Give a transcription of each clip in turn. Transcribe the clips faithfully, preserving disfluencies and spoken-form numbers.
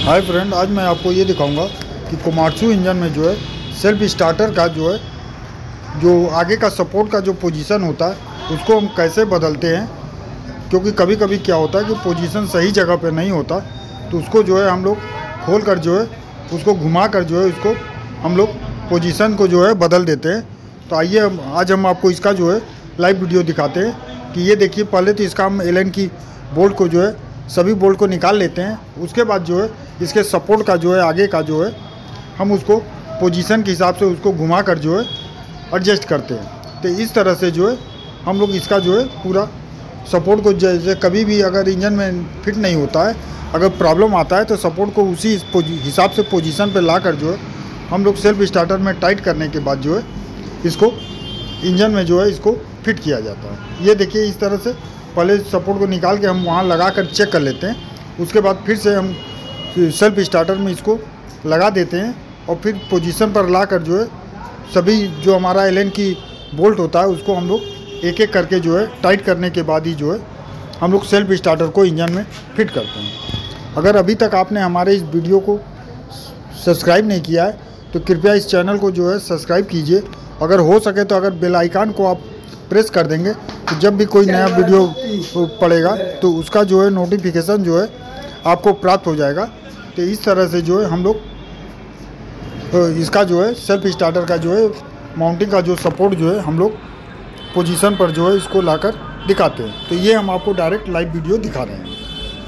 Hi friend, आज मैं आपको ये दिखाऊंगा कि कोमात्सु इंजन में जो है सेल्फ स्टार्टर का जो है जो आगे का सपोर्ट का जो पोजीशन होता है उसको हम कैसे बदलते हैं। क्योंकि कभी कभी क्या होता है कि पोजीशन सही जगह पे नहीं होता, तो उसको जो है हम लोग खोल कर जो है उसको घुमा कर जो है उसको हम लोग पोजीशन को जो है बदल देते हैं। तो आइए आज हम आपको इसका जो है लाइव वीडियो दिखाते हैं कि ये देखिए। पहले तो इसका हम एलन की बोल्ट को जो है सभी बोल्ट को निकाल लेते हैं। उसके बाद जो है इसके सपोर्ट का जो है आगे का जो है हम उसको पोजीशन के हिसाब से उसको घुमा कर जो है एडजस्ट करते हैं। तो इस तरह से जो है हम लोग इसका जो है पूरा सपोर्ट को, जैसे कभी भी अगर इंजन में फिट नहीं होता है, अगर प्रॉब्लम आता है तो सपोर्ट को उसी हिसाब से पोजीशन पे ला कर जो है हम लोग सेल्फ स्टार्टर में टाइट करने के बाद जो है इसको इंजन में जो है इसको फिट किया जाता है। ये देखिए, इस तरह से पहले सपोर्ट को निकाल के हम वहाँ लगा कर चेक कर लेते हैं। उसके बाद फिर से हम सेल्फ स्टार्टर में इसको लगा देते हैं और फिर पोजीशन पर ला कर जो है सभी जो हमारा एलन की बोल्ट होता है उसको हम लोग एक एक करके जो है टाइट करने के बाद ही जो है हम लोग सेल्फ स्टार्टर को इंजन में फिट करते हैं। अगर अभी तक आपने हमारे इस वीडियो को सब्सक्राइब नहीं किया है तो कृपया इस चैनल को जो है सब्सक्राइब कीजिए। अगर हो सके तो अगर बेल आइकन को आप प्रेस कर देंगे तो जब भी कोई नया वीडियो पड़ेगा तो उसका जो है नोटिफिकेशन जो है आपको प्राप्त हो जाएगा। तो इस तरह से जो है हम लोग इसका जो है सेल्फ स्टार्टर का जो है माउंटिंग का जो सपोर्ट जो है हम लोग पोजीशन पर जो है इसको लाकर दिखाते हैं। तो ये हम आपको डायरेक्ट लाइव वीडियो दिखा रहे हैं।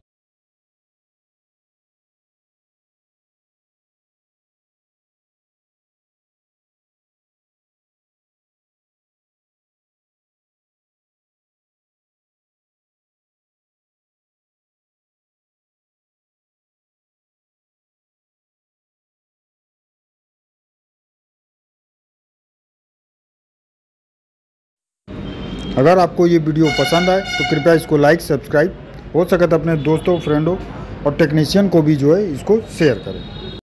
अगर आपको ये वीडियो पसंद आए तो कृपया इसको लाइक, सब्सक्राइब, हो सके तो अपने दोस्तों, फ्रेंडों और टेक्नीशियन को भी जो है इसको शेयर करें।